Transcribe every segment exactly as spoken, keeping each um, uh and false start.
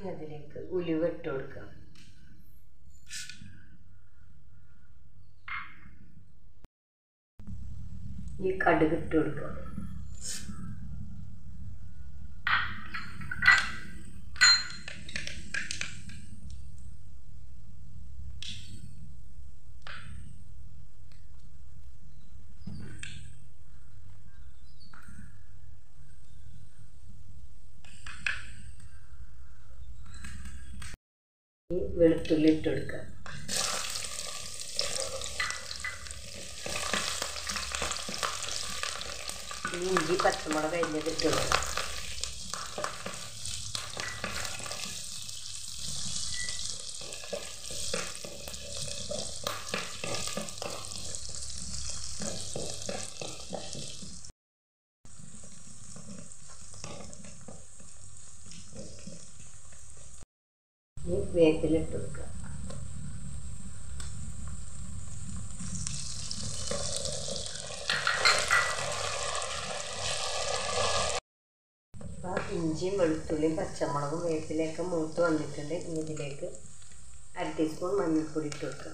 അതിലേക്ക് ഉലുവ ഇട്ട് കൊടുക്കാം. ഈ കടുക് ഇട്ട് കൊടുക്കാം. ഈ വെളുത്തുള്ളി ഇട്ട് കൊടുക്കാം. ഇഞ്ചി പച്ചമുളക് കഴിഞ്ഞത് ഇട്ട് കൊടുക്കാം. ഈ വേപ്പിലിട്ട് കൊടുക്കുക. അപ്പോൾ ഇഞ്ചിയും വെളുത്തുള്ളിയും പച്ചമുളകും വേപ്പിലൊക്കെ മൂത്ത് വന്നിട്ടുണ്ട്. ഇനി ഇതിലേക്ക് അര ടീസ്പൂൺ മഞ്ഞൾപ്പൊടി ഇട്ട് കൊടുക്കുക.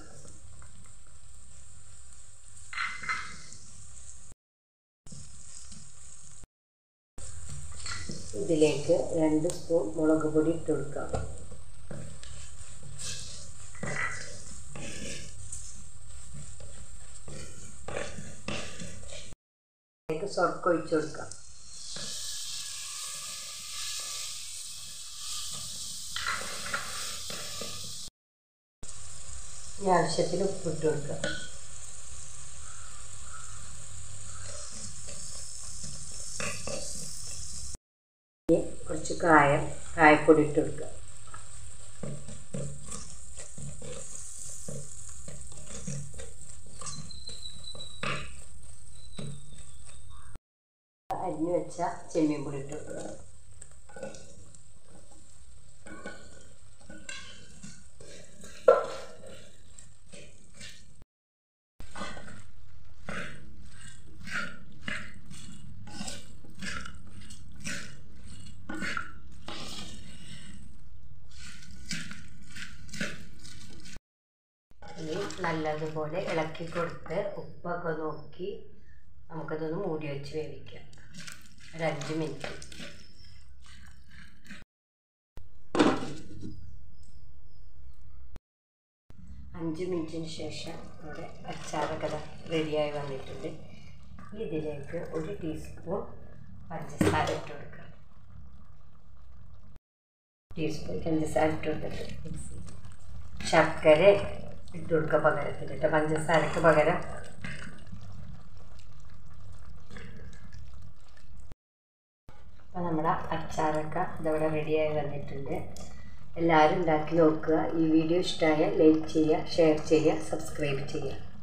ഇതിലേക്ക് രണ്ട് സ്പൂൺ മുളക് പൊടി ഇട്ട് കൊടുക്കാം. ഇതിലേക്ക് സ്വർക്ക ഒഴിച്ചു കൊടുക്കാം. ഈ ആവശ്യത്തിന് ഉപ്പിട്ട് കൊടുക്കുക. കുറച്ച് കായം കായപ്പൊടി ഇട്ട് കൊടുക്കുക. അരിഞ്ഞു വെച്ച ചെമ്മീൻ പൊടി ഇട്ട് കൊടുക്കുക. ഇനി നല്ലതുപോലെ ഇളക്കി കൊടുത്ത് ഉപ്പൊക്കെ നോക്കി നമുക്കതൊന്ന് മൂടി വെച്ച് വേവിക്കാം ഒരു അഞ്ച് മിനിറ്റ്. അഞ്ച് മിനിറ്റിന് ശേഷം നമ്മുടെ അച്ചാറൊക്കെ റെഡിയായി വന്നിട്ടുണ്ട്. ഇതിലേക്ക് ഒരു ടീസ്പൂൺ പഞ്ചസാര ഇട്ട് കൊടുക്കാം. ടീസ്പൂൺ പഞ്ചസാര ഇട്ട് കൊടുത്തിട്ട് ശർക്കര ഇട്ട് കൊടുക്കുക പകരത്തിലിട്ട് പഞ്ചസാരക്ക് പകരം. അപ്പോൾ നമ്മുടെ അച്ചാറൊക്കെ ഇതവിടെ റെഡിയായി വന്നിട്ടുണ്ട്. എല്ലാവരും ഉണ്ടാക്കി നോക്കുക. ഈ വീഡിയോ ഇഷ്ടമായാൽ ലൈക്ക് ചെയ്യുക, ഷെയർ ചെയ്യുക, സബ്സ്ക്രൈബ് ചെയ്യുക.